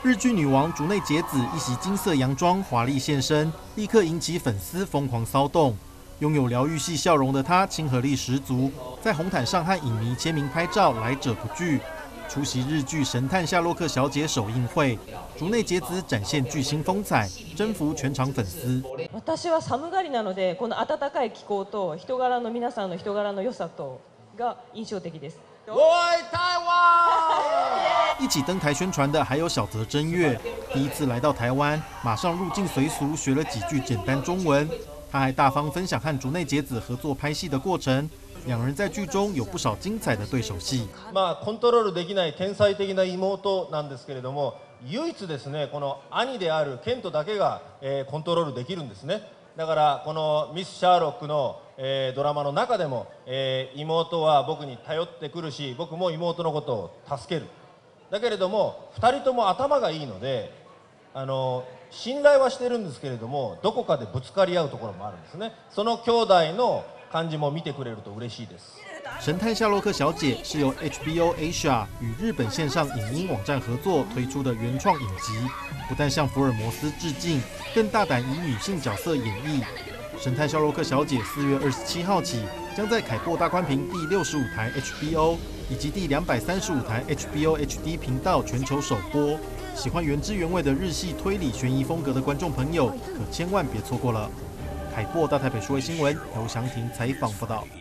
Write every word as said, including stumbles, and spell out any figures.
日剧女王竹内结子一袭金色洋装华丽现身，立刻引起粉丝疯狂骚动。拥有疗愈系笑容的她，亲和力十足，在红毯上和影迷签名拍照，来者不拒。出席日剧《神探夏洛克小姐》首映会，竹内结子展现巨星风采，征服全场粉丝。 私は寒がりなので、この暖かい気候と人柄の皆さんの人柄の良さとが印象的です。 我爱台湾！ 一起登台宣传的还有小泽征悦，第一次来到台湾，马上入境随俗，学了几句简单中文。他还大方分享和竹内结子合作拍戏的过程，两人在剧中有不少精彩的对手戏。 まあコントロールできない天才的な妹なんですけれども、唯一ですねこの兄であるケントだけが、えー、コントロールできるんですね。だからこのミス・シャーロックの、えー、ドラマの中でも、えー、妹は僕に頼ってくるし、僕も妹のことを助ける。だけれどもふたりとも頭がいいので、あの信頼はしてるんですけれども、どこかでぶつかり合うところもあるんですね。その兄弟の感じも見てくれると嬉しいです。 神探夏洛克小姐是由 H B O Asia 与日本线上影音网站合作推出的原创影集，不但向福尔摩斯致敬，更大胆以女性角色演绎。神探夏洛克小姐四月二十七号起将在凯擘大宽屏第六十五台 H B O 以及第两百三十五台 H B O H D 频道全球首播。喜欢原汁原味的日系推理悬疑风格的观众朋友，可千万别错过了。凯擘大台北数位新闻由祥廷采访报道。